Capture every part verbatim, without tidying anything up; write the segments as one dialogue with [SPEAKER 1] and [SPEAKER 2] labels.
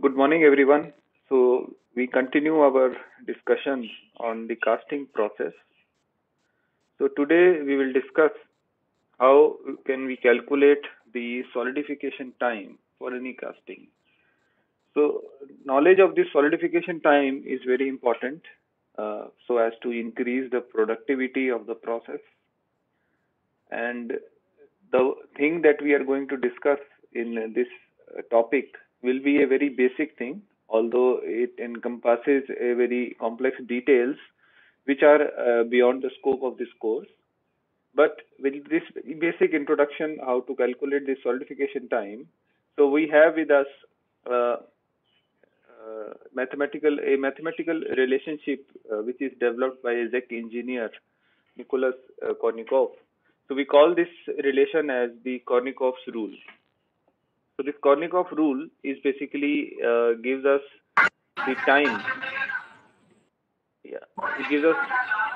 [SPEAKER 1] Good morning, everyone. So, we continue our discussion on the casting process. So, today we will discuss how can we calculate the solidification time for any casting. So, knowledge of this solidification time is very important uh, so as to increase the productivity of the process. And the thing that we are going to discuss in this uh, topic will be a very basic thing, although it encompasses a very complex details which are uh, beyond the scope of this course. But with this basic introduction, how to calculate the solidification time, so we have with us uh, uh, mathematical a mathematical relationship uh, which is developed by a Czech engineer Nicholas uh, Kornikov. So we call this relation as the Kornikov's rule. So this Kornikov rule is basically uh, gives us the time. Yeah, it gives us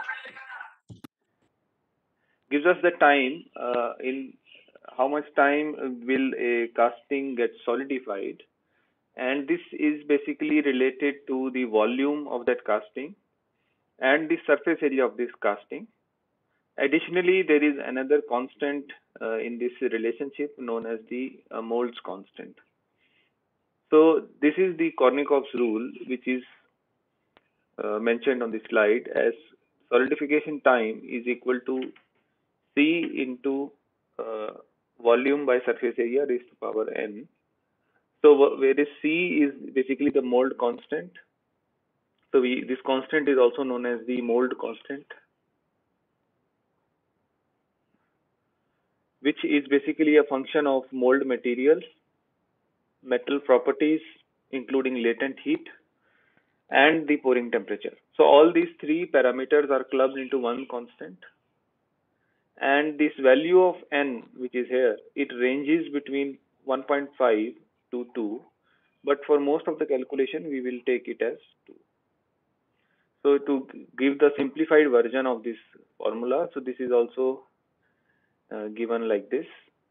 [SPEAKER 1] gives us the time uh, in how much time will a casting get solidified, and this is basically related to the volume of that casting and the surface area of this casting. Additionally, there is another constant uh, in this relationship known as the uh, Mold's constant. So this is the Kornikov's rule, which is uh, mentioned on the slide as solidification time is equal to C into uh, volume by surface area raised to power n. So whereas C is basically the Mold constant. So we this constant is also known as the Mold constant, which is basically a function of mold materials, metal properties, including latent heat, and the pouring temperature. So all these three parameters are clubbed into one constant. And this value of n, which is here, it ranges between one point five to two. But for most of the calculation, we will take it as two. So to give the simplified version of this formula, so this is also uh, given like this.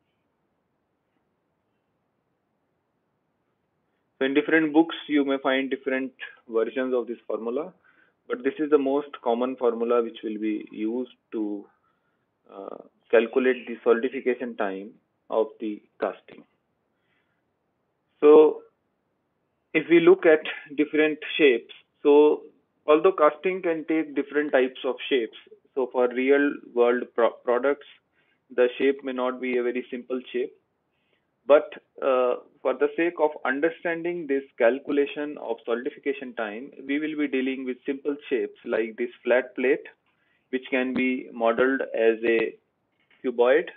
[SPEAKER 1] So in different books, you may find different versions of this formula, but this is the most common formula which will be used to uh, calculate the solidification time of the casting. So if we look at different shapes, so although casting can take different types of shapes, so for real world pro products, the shape may not be a very simple shape. But uh, for the sake of understanding this calculation of solidification time, we will be dealing with simple shapes like this flat plate, which can be modeled as a cuboid.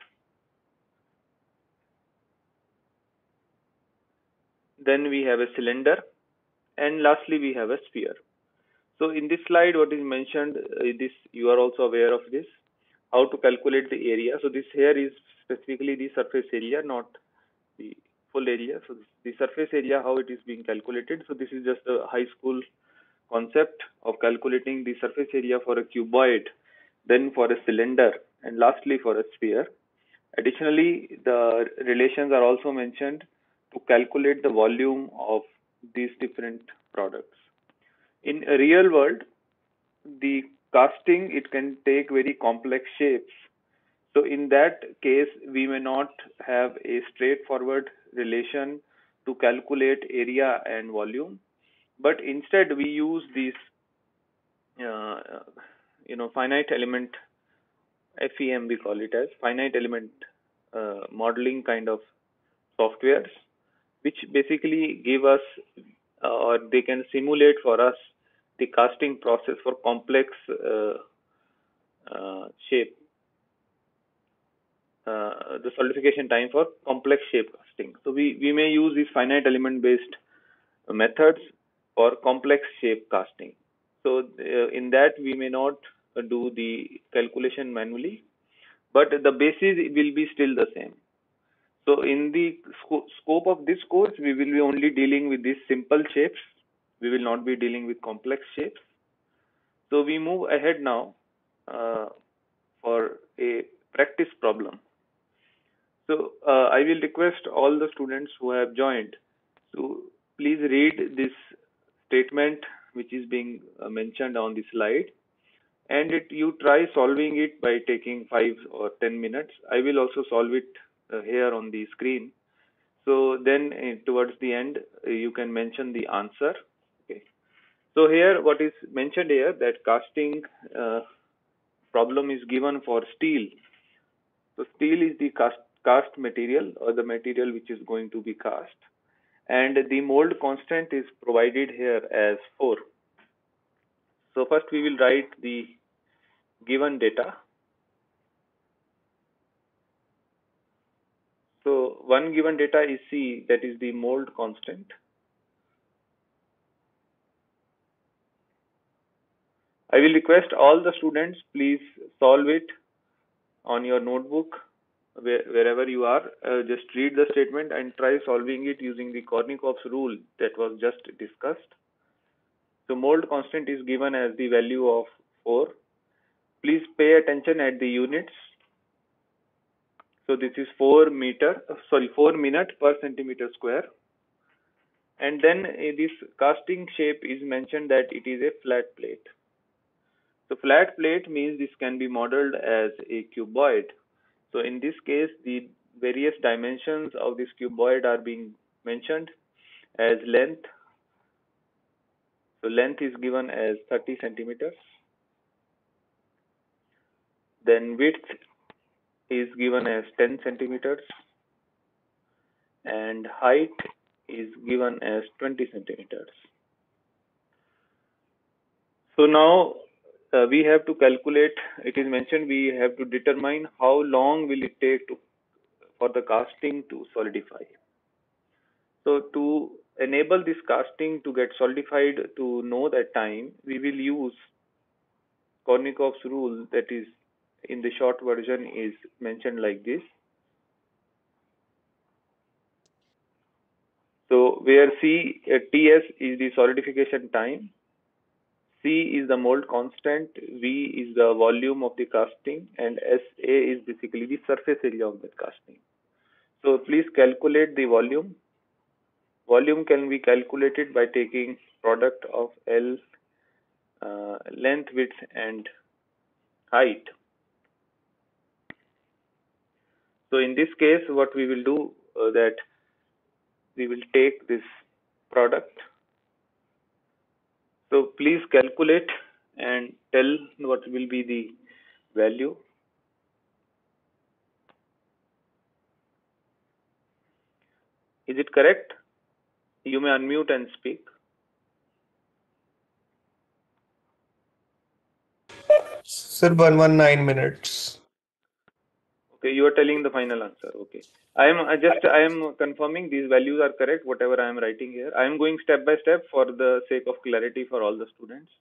[SPEAKER 1] Then we have a cylinder, and lastly we have a sphere. So in this slide, what is mentioned, uh, this you are also aware of this, how to calculate the area. So this here is specifically the surface area, not the full area. So the surface area, how it is being calculated. So this is just a high school concept of calculating the surface area for a cuboid, then for a cylinder, and lastly for a sphere. Additionally, the relations are also mentioned to calculate the volume of these different products. In a real world, the casting, it can take very complex shapes. So in that case, we may not have a straightforward relation to calculate area and volume, but instead we use these, uh, you know, finite element F E M, we call it as finite element uh, modeling kind of softwares, which basically give us uh, or they can simulate for us the casting process for complex uh, uh, shape, uh, the solidification time for complex shape casting. So we, we may use these finite element based methods for complex shape casting. So uh, in that we may not uh, do the calculation manually, but the basis will be still the same. So in the sco scope of this course, we will be only dealing with these simple shapes. We will not be dealing with complex shapes. So we move ahead now uh, for a practice problem. So uh, I will request all the students who have joined to please read this statement which is being uh, mentioned on the slide, and it, you try solving it by taking five or ten minutes. I will also solve it uh, here on the screen. So then uh, towards the end, uh, you can mention the answer. Okay. So here, what is mentioned here, that casting uh, problem is given for steel. So steel is the cast, cast material, or the material which is going to be cast. And the mold constant is provided here as four. So first we will write the given data. So one given data is C, that is the mold constant. I will request all the students, please solve it on your notebook, where, wherever you are. Uh, just read the statement and try solving it using the Kornikov's rule that was just discussed. So mold constant is given as the value of four. Please pay attention at the units. So this is four meter, sorry, four minute per centimeter square. And then uh, this casting shape is mentioned that it is a flat plate. So flat plate means this can be modeled as a cuboid. So in this case, the various dimensions of this cuboid are being mentioned as length. So length is given as thirty centimeters. Then width is given as ten centimeters. And height is given as twenty centimeters. So now uh, we have to calculate, it is mentioned we have to determine how long will it take to, for the casting to solidify. So to enable this casting to get solidified, to know that time, we will use Kornikov's rule, that is in the short version is mentioned like this. So where C, uh, T S is the solidification time, C is the mold constant, V is the volume of the casting, and S A is basically the surface area of the casting. So please calculate the volume. Volume can be calculated by taking product of L, uh, length, width, and height. So in this case, what we will do uh, that we will take this product. So please calculate and tell what will be the value. Is it correct? You may unmute and speak.
[SPEAKER 2] Sir, one one nine minutes.
[SPEAKER 1] Okay, you are telling the final answer. Okay, I am I just I am confirming these values are correct. Whatever I am writing here, I am going step by step for the sake of clarity for all the students.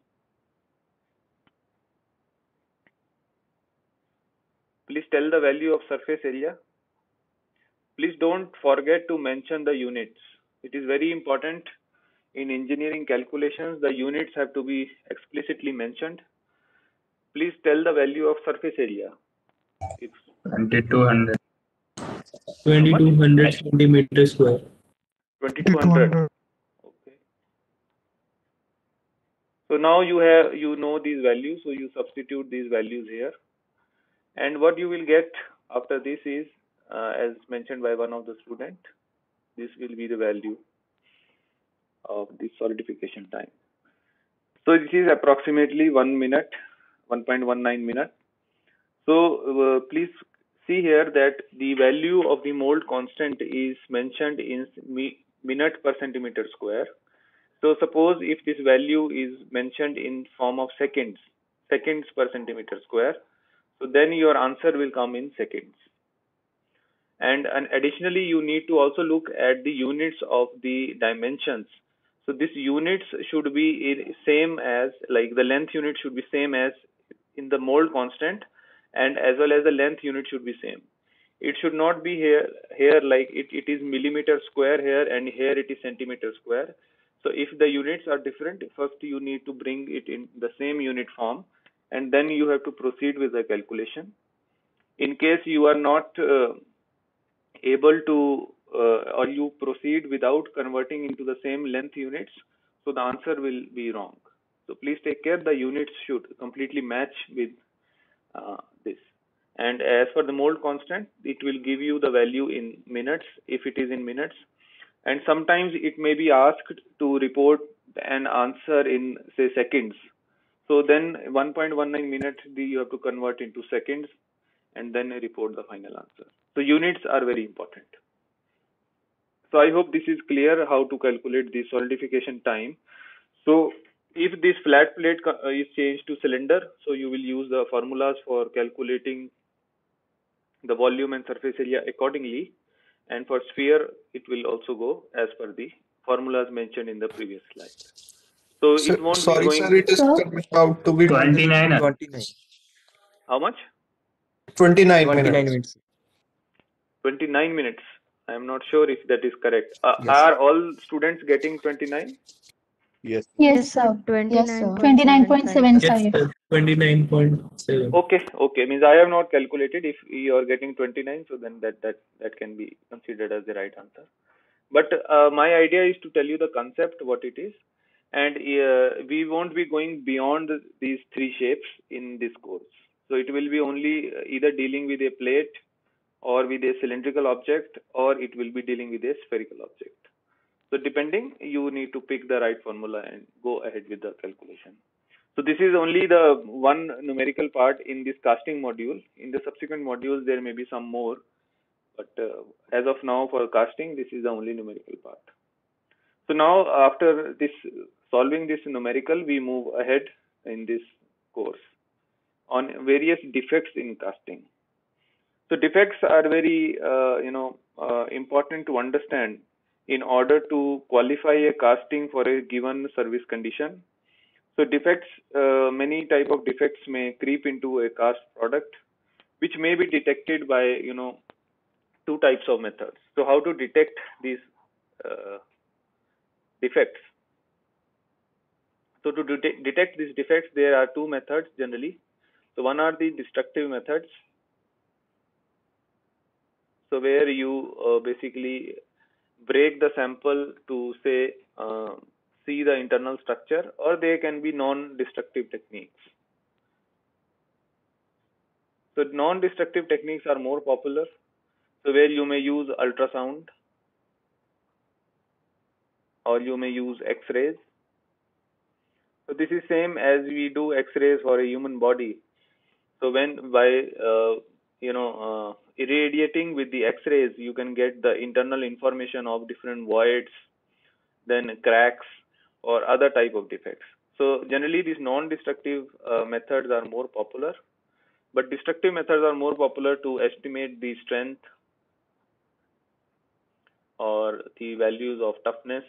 [SPEAKER 1] Please tell the value of surface area. Please don't forget to mention the units. It is very important in engineering calculations. The units have to be explicitly mentioned. Please tell the value of surface area. It's
[SPEAKER 3] twenty-two hundred.
[SPEAKER 4] twenty-two hundred centimeters square.
[SPEAKER 1] twenty-two hundred. Okay. So now you have you know these values, so you substitute these values here. And what you will get after this is, uh, as mentioned by one of the student, this will be the value of the solidification time. So this is approximately one minute, one point one nine minute. So uh, please see here that the value of the mold constant is mentioned in minute per centimeter square. So suppose if this value is mentioned in form of seconds, seconds per centimeter square, so then your answer will come in seconds. And, and additionally, you need to also look at the units of the dimensions. So this units should be in same as, like the length unit should be same as in the mold constant, and as well as the length unit should be same. It should not be here here like it, it is millimeter square here, and here it is centimeter square. So if the units are different, first you need to bring it in the same unit form, and then you have to proceed with the calculation. In case you are not uh, able to uh, or you proceed without converting into the same length units, so the answer will be wrong. So please take care, the units should completely match with uh, this. And as for the mold constant, it will give you the value in minutes if it is in minutes. And sometimes it may be asked to report an answer in, say, seconds. So then one point one nine minutes you have to convert into seconds and then report the final answer. So units are very important. So I hope this is clear how to calculate the solidification time. So if this flat plate is changed to cylinder, so you will use the formulas for calculating the volume and surface area accordingly. And for sphere, it will also go as per the formulas mentioned in the previous slide. So
[SPEAKER 2] Sir,
[SPEAKER 1] it won't
[SPEAKER 2] sorry,
[SPEAKER 1] be going.
[SPEAKER 2] sir, it is
[SPEAKER 3] Sir?
[SPEAKER 2] coming out to be
[SPEAKER 4] twenty-nine.
[SPEAKER 5] twenty-nine.
[SPEAKER 1] How much?
[SPEAKER 2] twenty-nine
[SPEAKER 5] twenty-nine
[SPEAKER 2] minutes.
[SPEAKER 5] minutes.
[SPEAKER 1] twenty-nine minutes. I am not sure if that is correct. Uh,
[SPEAKER 5] Yes.
[SPEAKER 1] Are all students getting twenty-nine?
[SPEAKER 5] Yes.
[SPEAKER 3] Yes, sir. Yes, sir. twenty-nine point seven five.
[SPEAKER 4] Yes, twenty-nine point seven.
[SPEAKER 1] Okay, okay. Means I have not calculated. If you are getting twenty-nine, so then that that that can be considered as the right answer. But uh, my idea is to tell you the concept, what it is, and uh, we won't be going beyond these three shapes in this course. So it will be only either dealing with a plate or with a cylindrical object, or it will be dealing with a spherical object. So depending, you need to pick the right formula and go ahead with the calculation. So this is only the one numerical part in this casting module. In the subsequent modules, there may be some more. But uh, as of now, for casting, this is the only numerical part. So now, after this solving this numerical, we move ahead in this course on various defects in casting. So defects are very, uh, you know, uh, important to understand in order to qualify a casting for a given service condition. So defects, uh, many type of defects may creep into a cast product, which may be detected by, you know, two types of methods. So how to detect these uh, defects? So to det detect these defects, there are two methods generally. So one are the destructive methods. So where you uh, basically break the sample to say uh, see the internal structure, or they can be non-destructive techniques. So non-destructive techniques are more popular. So where you may use ultrasound, or you may use X-rays. So this is same as we do X-rays for a human body. So when by uh, you know uh, irradiating with the X-rays, you can get the internal information of different voids, then cracks, or other type of defects. So generally, these non-destructive uh, methods are more popular, but destructive methods are more popular to estimate the strength or the values of toughness.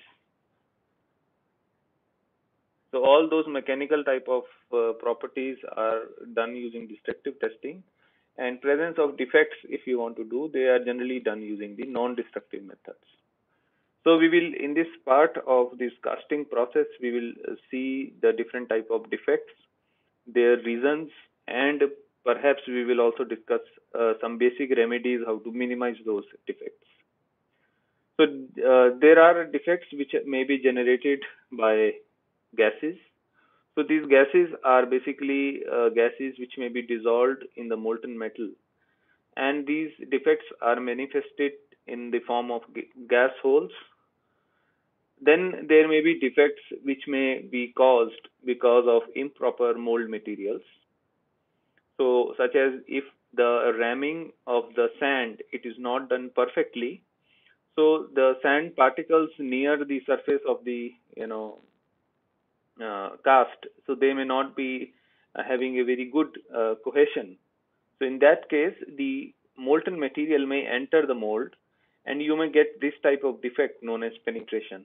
[SPEAKER 1] So all those mechanical type of uh, properties are done using destructive testing, and presence of defects, if you want to do, they are generally done using the non-destructive methods. So we will, in this part of this casting process, we will see the different type of defects, their reasons, and perhaps we will also discuss uh, some basic remedies how to minimize those defects. So uh, there are defects which may be generated by gases. So these gases are basically uh, gases which may be dissolved in the molten metal, and these defects are manifested in the form of gas holes. Then there may be defects which may be caused because of improper mold materials. So such as if the ramming of the sand, it is not done perfectly, so the sand particles near the surface of the you know uh, cast, so they may not be uh, having a very good uh, cohesion. So in that case, the molten material may enter the mold, and you may get this type of defect known as penetration.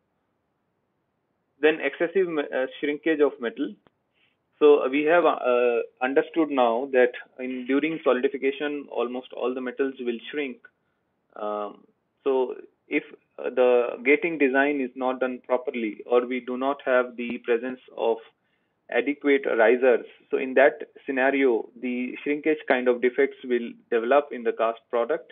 [SPEAKER 1] Then excessive uh, shrinkage of metal. So we have uh, understood now that in during solidification, almost all the metals will shrink. Um, so if uh, the gating design is not done properly, or we do not have the presence of adequate risers, so in that scenario, the shrinkage kind of defects will develop in the cast product.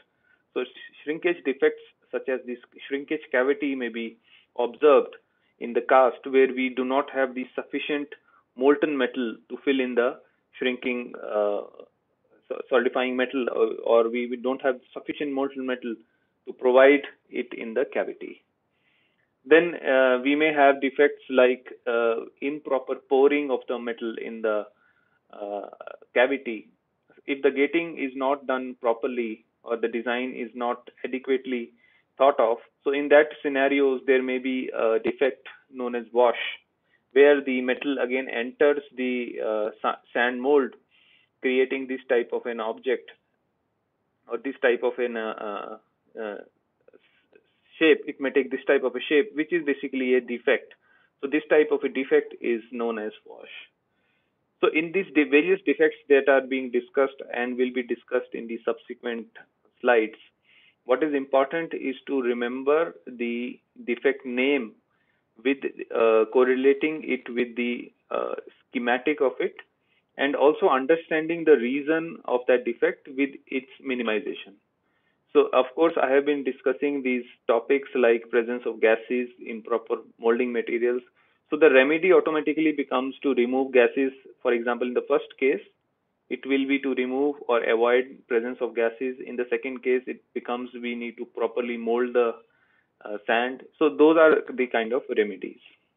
[SPEAKER 1] So shrinkage defects such as this shrinkage cavity may be observed in the cast where we do not have the sufficient molten metal to fill in the shrinking uh, solidifying metal, or, or we, we don't have sufficient molten metal to provide it in the cavity. Then uh, we may have defects like uh, improper pouring of the metal in the uh, cavity. If the gating is not done properly or the design is not adequately thought of, so in that scenarios there may be a defect known as wash, where the metal again enters the uh, sand mold, creating this type of an object or this type of an uh, uh, shape. It may take this type of a shape, which is basically a defect. So this type of a defect is known as wash. So in these various defects that are being discussed and will be discussed in the subsequent slides, what is important is to remember the defect name with uh, correlating it with the uh, schematic of it, and also understanding the reason of that defect with its minimization. So of course, I have been discussing these topics like presence of gases, improper molding materials. So the remedy automatically becomes to remove gases. For example, in the first case, it will be to remove or avoid presence of gases. In the second case, it becomes we need to properly mold the uh, sand. So those are the kind of remedies.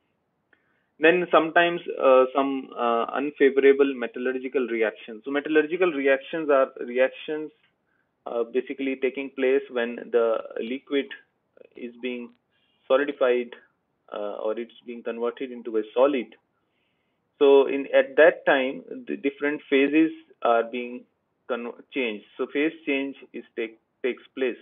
[SPEAKER 1] Then sometimes uh, some uh, unfavorable metallurgical reactions. So metallurgical reactions are reactions uh, basically taking place when the liquid is being solidified uh, or it's being converted into a solid. So in at that time, the different phases are being changed. So phase change is take takes place.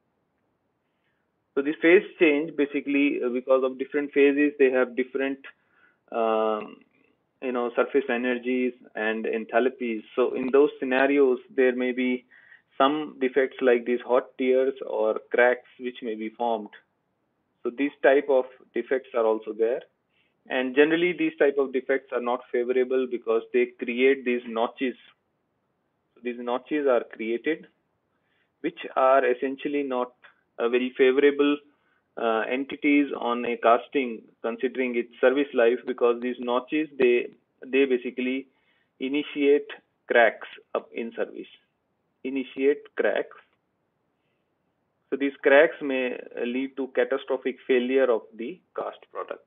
[SPEAKER 1] So this phase change basically uh, because of different phases, they have different um, you know surface energies and enthalpies. So in those scenarios, there may be some defects like these hot tears or cracks which may be formed. So these type of defects are also there. And generally, these type of defects are not favorable because they create these notches. So these notches are created, which are essentially not a very favorable uh, entities on a casting, considering its service life, because these notches they they basically initiate cracks up in service, initiate cracks. So these cracks may lead to catastrophic failure of the cast product.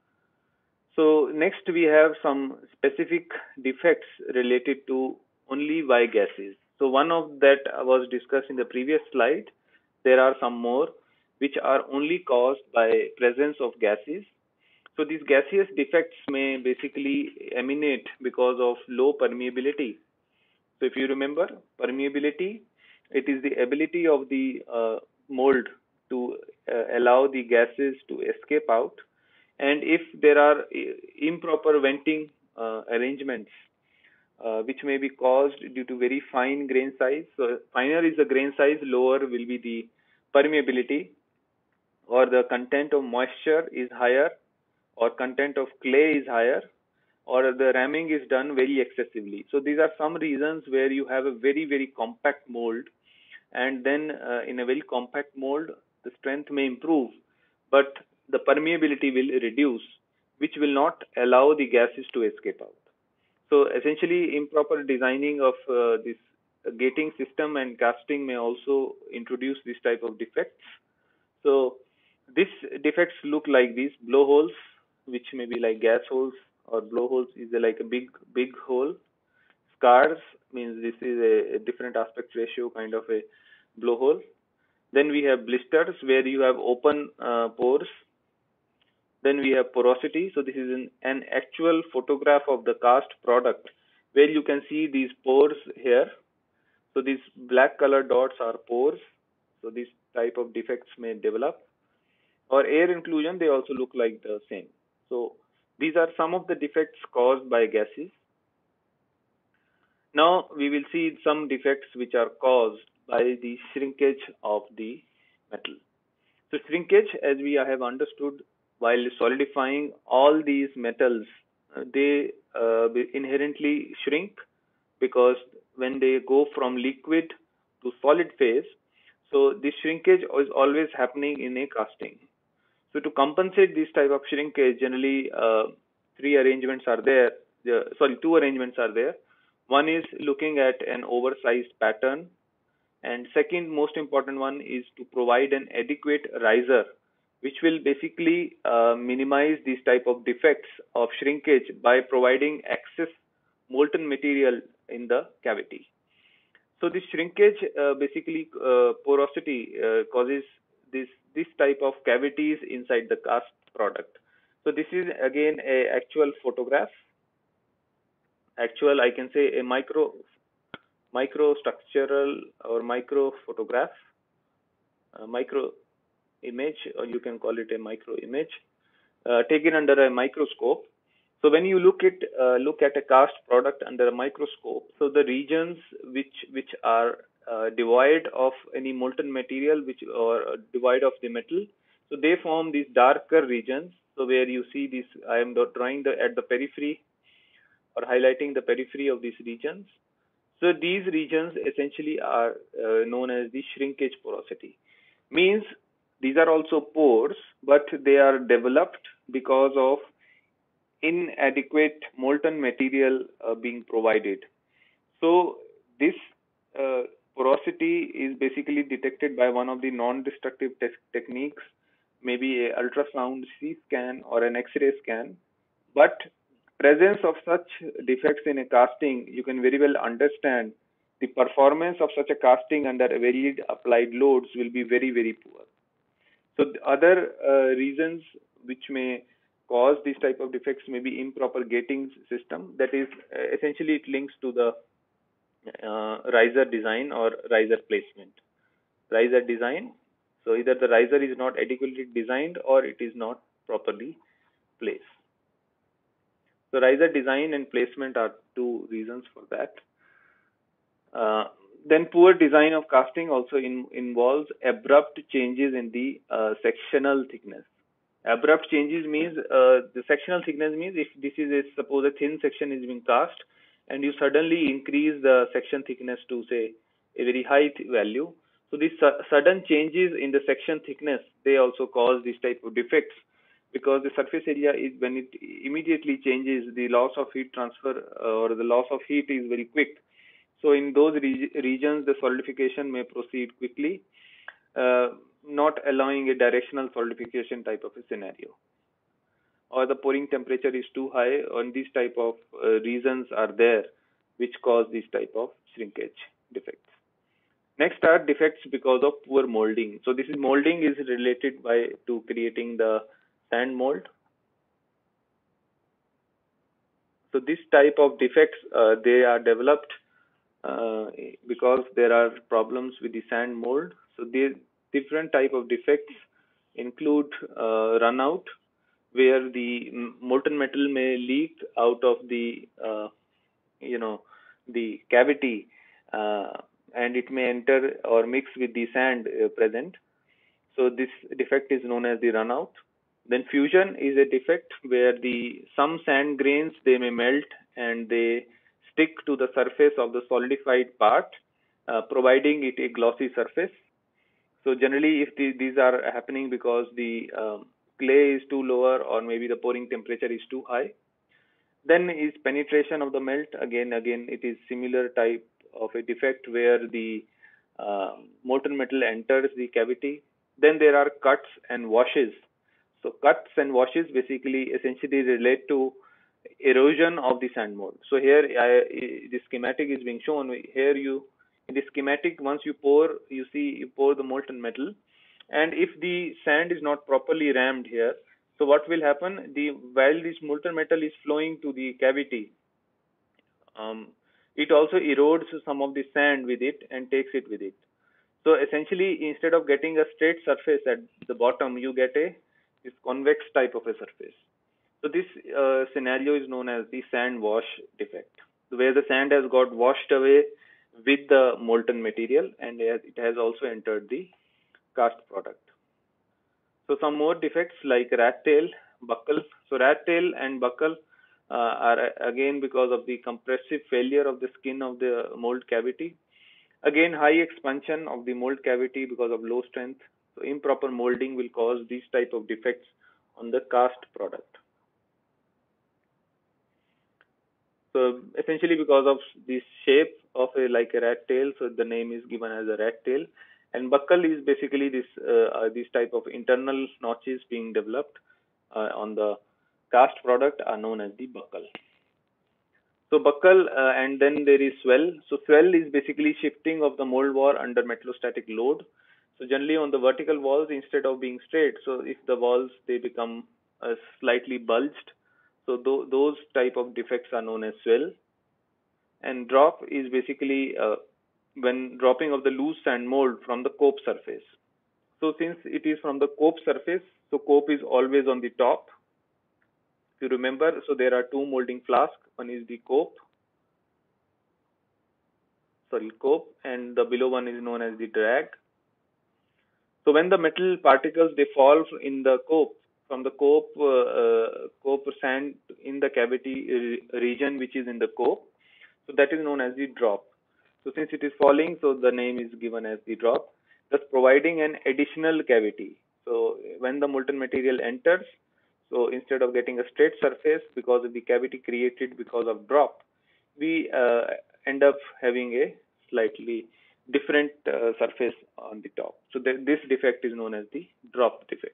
[SPEAKER 1] So next we have some specific defects related to only Y gases. So one of that was discussed in the previous slide. There are some more which are only caused by presence of gases. So these gaseous defects may basically emanate because of low permeability. So if you remember, permeability, it is the ability of the uh, mold to uh, allow the gases to escape out. And if there are improper venting uh, arrangements, uh, which may be caused due to very fine grain size. So finer is the grain size, lower will be the permeability, or the content of moisture is higher, or content of clay is higher, or the ramming is done very excessively. So these are some reasons where you have a very, very compact mold, and then uh, in a very compact mold, the strength may improve, but the permeability will reduce, which will not allow the gases to escape out. So essentially, improper designing of uh, this gating system and casting may also introduce this type of defects. So these defects look like these blowholes, which may be like gas holes, or blowholes is like a big, big hole. Scars means this is a, a different aspect ratio kind of a blowhole. Then we have blisters where you have open uh, pores. Then we have porosity. So this is an, an actual photograph of the cast product where you can see these pores here. So these black color dots are pores. So these type of defects may develop. Or air inclusion, they also look like the same. So these are some of the defects caused by gases. Now we will see some defects which are caused by the shrinkage of the metal. So shrinkage, as we have understood, while solidifying all these metals, uh, they uh, inherently shrink, because when they go from liquid to solid phase, So this shrinkage is always happening in a casting. So to compensate this type of shrinkage, generally uh, three arrangements are there. Uh, sorry, two arrangements are there. One is looking at an oversized pattern, and second most important one is to provide an adequate riser, which will basically uh, minimize these type of defects of shrinkage by providing excess molten material in the cavity. So this shrinkage, uh, basically uh, porosity uh, causes this this type of cavities inside the cast product. So this is again a actual photograph. Actual, I can say a micro micro structural or micro photograph, uh, micro image, or you can call it a micro image, uh, taken under a microscope. So when you look at uh, look at a cast product under a microscope, so the regions which which are uh, devoid of any molten material, which or uh, devoid of the metal, so they form these darker regions. So where you see this, I am drawing the at the periphery or highlighting the periphery of these regions. So these regions essentially are uh, known as the shrinkage porosity. Means these are also pores, but they are developed because of inadequate molten material uh, being provided. So this uh, porosity is basically detected by one of the non-destructive te techniques, maybe a ultrasound C scan or an X-ray scan. But presence of such defects in a casting, you can very well understand the performance of such a casting under varied applied loads will be very, very poor. So the other uh, reasons which may cause these type of defects may be improper gating system. That is, uh, essentially it links to the uh, riser design or riser placement. Riser design. So either the riser is not adequately designed or it is not properly placed. So riser design and placement are two reasons for that. Uh, then poor design of casting also in, involves abrupt changes in the uh, sectional thickness. Abrupt changes means uh, the sectional thickness means if this is a, suppose a thin section is being cast and you suddenly increase the section thickness to say a very high value. So these su sudden changes in the section thickness, they also cause this type of defects, because the surface area is, when it immediately changes, the loss of heat transfer uh, or the loss of heat is very quick. So in those re regions, the solidification may proceed quickly, uh, not allowing a directional solidification type of a scenario. Or the pouring temperature is too high, and these type of uh, reasons are there which cause this type of shrinkage defects. Next are defects because of poor molding. So this is molding is related by to creating the sand mold. So this type of defects, uh, they are developed uh, because there are problems with the sand mold. So these different type of defects include uh, run out, where the molten metal may leak out of the uh, you know the cavity, uh, and it may enter or mix with the sand uh, present. So this defect is known as the runout. Then fusion is a defect where the some sand grains, they may melt and they stick to the surface of the solidified part, uh, providing it a glossy surface. So generally, if the, these are happening because the um, clay is too lower or maybe the pouring temperature is too high. Then is penetration of the melt. Again, again, it is similar type of a defect where the uh, molten metal enters the cavity. Then there are cuts and washes. So cuts and washes basically essentially relate to erosion of the sand mold. So here I, the schematic is being shown. Here you, in the schematic, once you pour, you see you pour the molten metal, and if the sand is not properly rammed here, so what will happen? The while this molten metal is flowing to the cavity, um, it also erodes some of the sand with it and takes it with it. So essentially, instead of getting a straight surface at the bottom, you get a this convex type of a surface. So this uh, scenario is known as the sand wash defect, where the sand has got washed away with the molten material and it has also entered the cast product. So some more defects like rat tail, buckle. So rat tail and buckle uh, are again because of the compressive failure of the skin of the mold cavity. Again, high expansion of the mold cavity because of low strength. So improper molding will cause these type of defects on the cast product. So essentially because of this shape of a like a rat tail, so the name is given as a rat tail. And buckle is basically this uh, this type of internal notches being developed uh, on the cast product are known as the buckle. So buckle uh, and then there is swell. So swell is basically shifting of the mold wall under metallostatic load. So generally on the vertical walls instead of being straight, so if the walls they become uh, slightly bulged, so th those type of defects are known as swell. And drop is basically uh, when dropping of the loose sand mold from the cope surface. So since it is from the cope surface, so cope is always on the top. If you remember, so there are two molding flasks. One is the cope, sorry, cope, and the below one is known as the drag. So when the metal particles they fall in the cope, from the cope, uh, uh, cope sand in the cavity re region which is in the cope, so that is known as the drop. So since it is falling, so the name is given as the drop, thus providing an additional cavity. So when the molten material enters, so instead of getting a straight surface because of the cavity created because of drop, we uh, end up having a slightly different uh, surface on the top. So th this defect is known as the drop defect.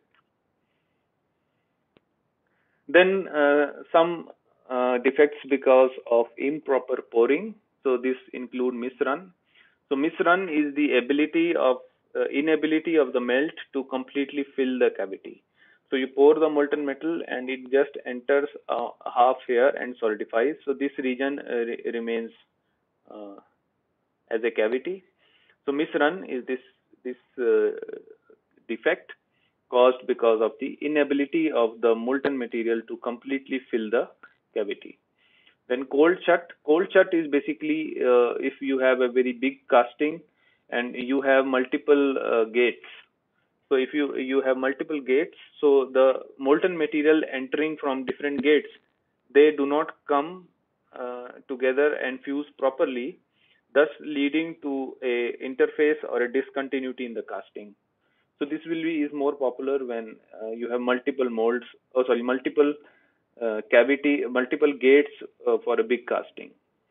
[SPEAKER 1] Then uh, some uh, defects because of improper pouring. So this include misrun. So misrun is the ability of uh, inability of the melt to completely fill the cavity. So you pour the molten metal and it just enters uh, half here and solidifies. So this region uh, re remains uh, as a cavity. So misrun is this this uh, defect caused because of the inability of the molten material to completely fill the cavity. Then cold shut. Cold shut is basically uh, if you have a very big casting and you have multiple uh, gates. So if you you have multiple gates, so the molten material entering from different gates, they do not come uh, together and fuse properly, thus leading to a interface or a discontinuity in the casting. So this will be is more popular when uh, you have multiple molds, or sorry, multiple uh, cavity, multiple gates uh, for a big casting.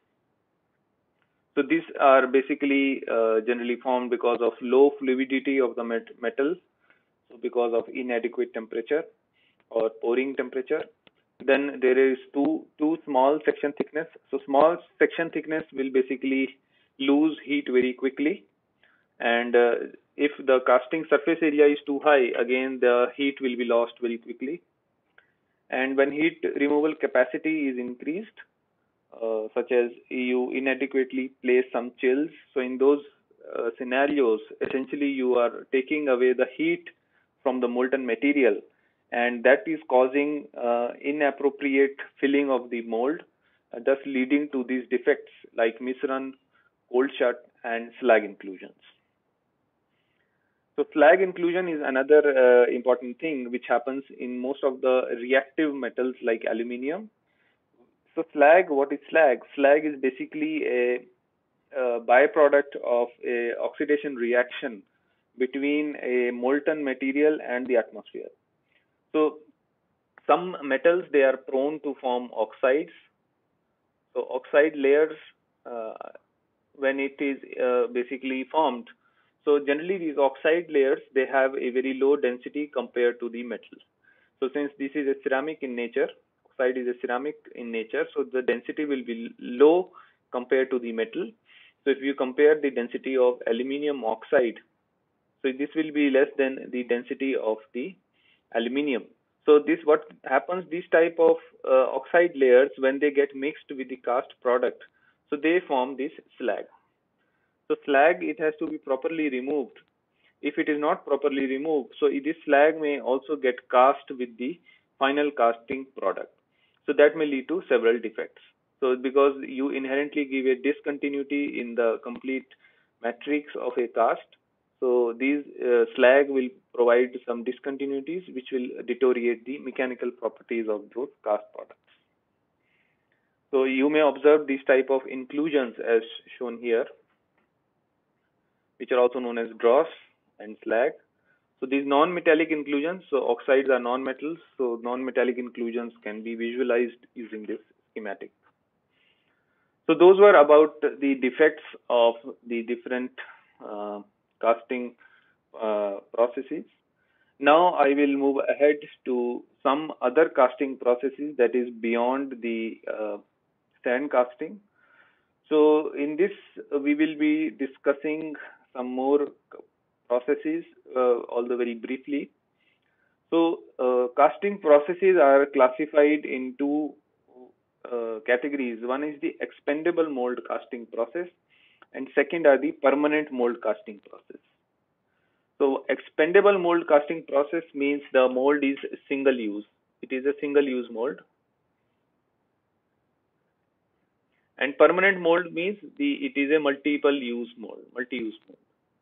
[SPEAKER 1] So these are basically uh, generally formed because of low fluidity of the met metal, so because of inadequate temperature or pouring temperature. Then there is two two small section thickness. So small section thickness will basically lose heat very quickly, and uh, if the casting surface area is too high, again the heat will be lost very quickly. And when heat removal capacity is increased, uh, such as you inadequately place some chills, so in those uh, scenarios, essentially you are taking away the heat from the molten material, and that is causing uh, inappropriate filling of the mold, uh, thus leading to these defects like misrun, cold shut, and slag inclusions. So slag inclusion is another uh, important thing which happens in most of the reactive metals like aluminium. So slag, what is slag? Slag is basically a, a byproduct of a oxidation reaction between a molten material and the atmosphere. So some metals, they are prone to form oxides. So oxide layers, uh, when it is uh, basically formed, so generally these oxide layers, they have a very low density compared to the metal. So since this is a ceramic in nature, oxide is a ceramic in nature, so the density will be low compared to the metal. So if you compare the density of aluminium oxide, so this will be less than the density of the aluminium. So this what happens, these type of uh, oxide layers, when they get mixed with the cast product, so they form this slag. So slag, it has to be properly removed. If it is not properly removed, so this slag may also get cast with the final casting product. So that may lead to several defects. So because you inherently give a discontinuity in the complete matrix of a cast, so these uh, slag will provide some discontinuities which will deteriorate the mechanical properties of those cast products. So you may observe these type of inclusions as shown here. which are also known as dross and slag. So these non-metallic inclusions, so oxides are non-metals, so non-metallic inclusions can be visualized using this schematic. So those were about the defects of the different uh, casting uh, processes. Now I will move ahead to some other casting processes that is beyond the uh, sand casting. So in this, uh, we will be discussing some more processes, uh, although very briefly. So uh, casting processes are classified into uh, categories. One is the expandable mold casting process, and second are the permanent mold casting process. So expandable mold casting process means the mold is single use. It is a single use mold. And permanent mold means the it is a multiple use mold, multi-use mold.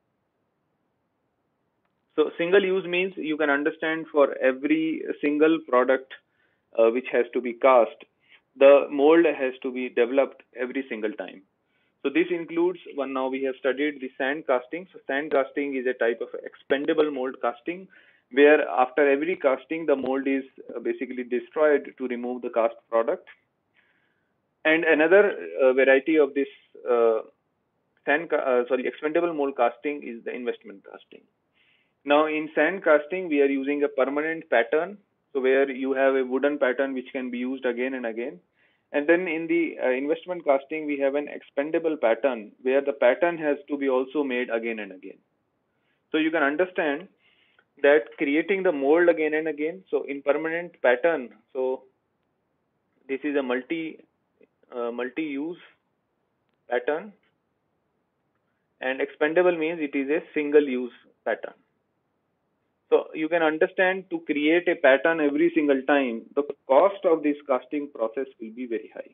[SPEAKER 1] So single use means you can understand for every single product uh, which has to be cast, the mold has to be developed every single time. So this includes one. Now we have studied the sand casting. So sand casting is a type of expandable mold casting where after every casting the mold is basically destroyed to remove the cast product. And another uh, variety of this uh, sand uh, sorry expandable mold casting is the investment casting. Now in sand casting we are using a permanent pattern, so where you have a wooden pattern which can be used again and again. And then in the uh, investment casting, we have an expandable pattern where the pattern has to be also made again and again. So you can understand that creating the mold again and again. So in permanent pattern, so this is a multi uh, multi-use pattern, and expandable means it is a single-use pattern. So you can understand to create a pattern every single time, the cost of this casting process will be very high.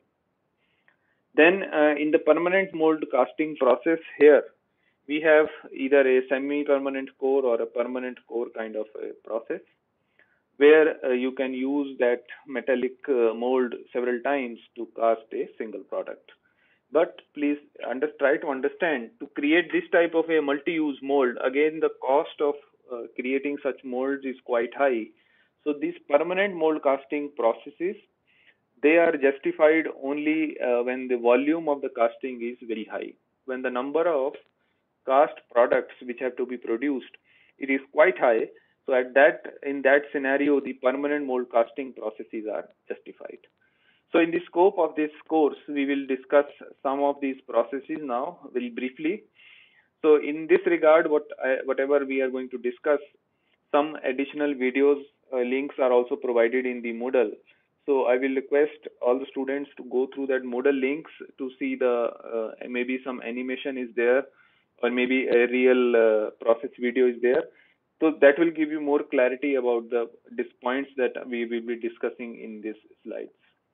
[SPEAKER 1] Then uh, in the permanent mold casting process here, we have either a semi-permanent core or a permanent core kind of a process where uh, you can use that metallic uh, mold several times to cast a single product. But please under, try to understand, to create this type of a multi-use mold, again the cost of uh, creating such molds is quite high. So these permanent mold casting processes, they are justified only uh, when the volume of the casting is very high. When the number of cast products which have to be produced, it is quite high. So at that, in that scenario, the permanent mold casting processes are justified. So in the scope of this course, we will discuss some of these processes now very briefly. So in this regard, what I, whatever we are going to discuss, some additional videos uh, links are also provided in the Moodle. So I will request all the students to go through that Moodle links to see the uh, maybe some animation is there, or maybe a real uh, process video is there. So that will give you more clarity about the these points that we will be discussing in these slides.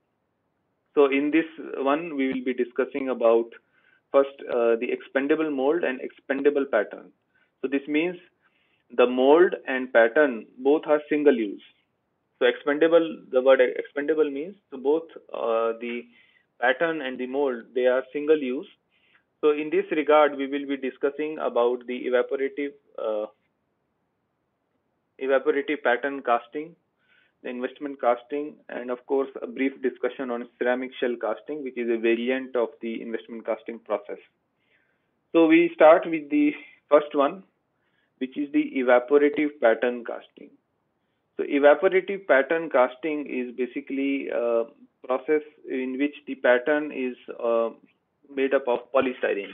[SPEAKER 1] So in this one, we will be discussing about first uh, the expandable mold and expandable pattern. So this means the mold and pattern both are single use. So expandable, the word expandable means so both uh, the pattern and the mold, they are single use. So in this regard, we will be discussing about the evaporative uh, evaporative pattern casting, the investment casting, and of course a brief discussion on ceramic shell casting, which is a variant of the investment casting process. So we start with the first one, which is the evaporative pattern casting. So evaporative pattern casting is basically a process in which the pattern is uh, made up of polystyrene.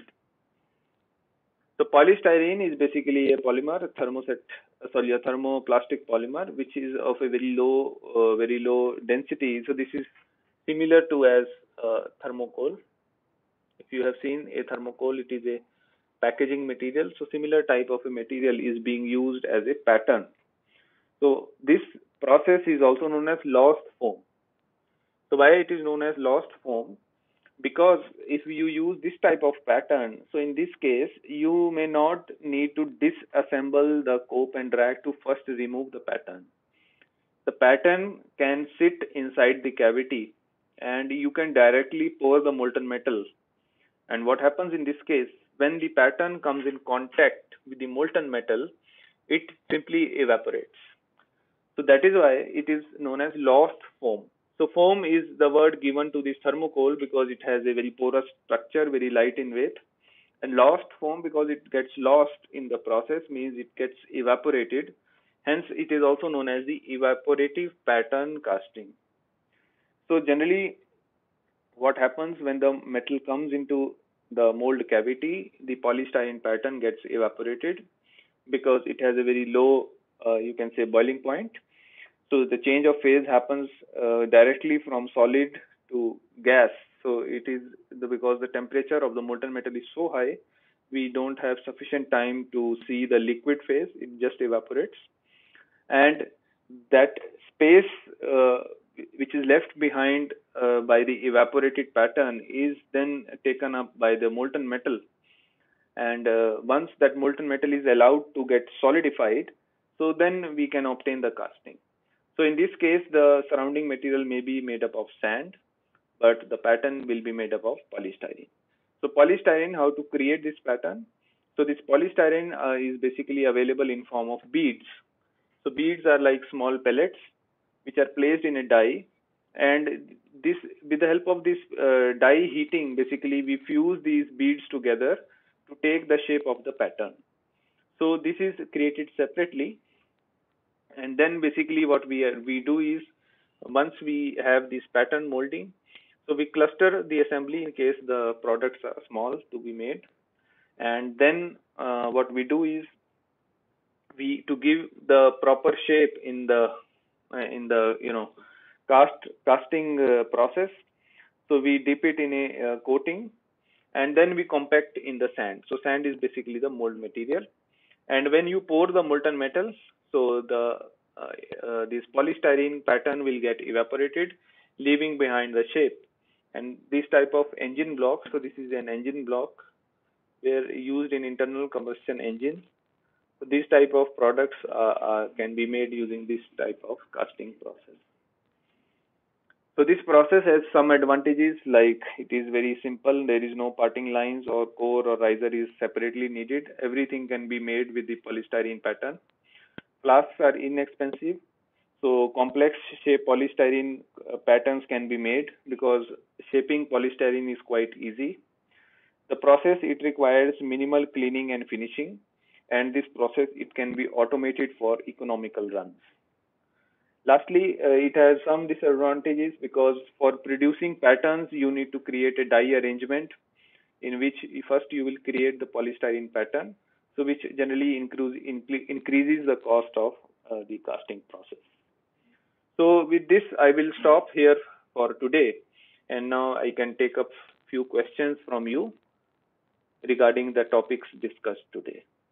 [SPEAKER 1] So polystyrene is basically a polymer, a thermoset, sorry, a thermoplastic polymer, which is of a very low, uh, very low density. So this is similar to as uh, thermocol. If you have seen a thermocol, it is a packaging material. So similar type of a material is being used as a pattern. So this process is also known as lost foam. So why it is known as lost foam? Because if you use this type of pattern, so in this case, you may not need to disassemble the cope and drag to first remove the pattern. The pattern can sit inside the cavity and you can directly pour the molten metal. And what happens in this case, when the pattern comes in contact with the molten metal, it simply evaporates. So that is why it is known as lost foam. So foam is the word given to this thermocol because it has a very porous structure, very light in weight. And lost foam because it gets lost in the process, means it gets evaporated. Hence, it is also known as the evaporative pattern casting. So generally, what happens when the metal comes into the mold cavity, the polystyrene pattern gets evaporated because it has a very low, uh, you can say, boiling point. So the change of phase happens uh, directly from solid to gas. So it is the, because the temperature of the molten metal is so high, we don't have sufficient time to see the liquid phase. It just evaporates. And that space uh, which is left behind uh, by the evaporated pattern is then taken up by the molten metal. And uh, once that molten metal is allowed to get solidified, so then we can obtain the casting. So in this case, the surrounding material may be made up of sand, but the pattern will be made up of polystyrene. So polystyrene, how to create this pattern? So this polystyrene uh, is basically available in form of beads. So beads are like small pellets which are placed in a die, and this, with the help of this uh, die heating, basically we fuse these beads together to take the shape of the pattern. So this is created separately, and then basically what we are, we do is, once we have this pattern molding, so we cluster the assembly in case the products are small to be made, and then uh, what we do is, we to give the proper shape in the uh, in the you know cast casting uh, process, so we dip it in a uh, coating, and then we compact in the sand. So sand is basically the mold material, and when you pour the molten metals, so the uh, uh, this polystyrene pattern will get evaporated, leaving behind the shape. And this type of engine block, so this is an engine block where used in internal combustion engines. So these type of products uh, uh, can be made using this type of casting process. So this process has some advantages, like it is very simple. There is no parting lines, or core or riser is separately needed. Everything can be made with the polystyrene pattern. Flasks are inexpensive. So complex shape polystyrene uh, patterns can be made because shaping polystyrene is quite easy. The process, it requires minimal cleaning and finishing, and this process, it can be automated for economical runs. Lastly, uh, it has some disadvantages because for producing patterns, you need to create a die arrangement in which first you will create the polystyrene pattern, so which generally increase, increases the cost of uh, the casting process. So with this, I will stop here for today, and now I can take up few questions from you regarding the topics discussed today.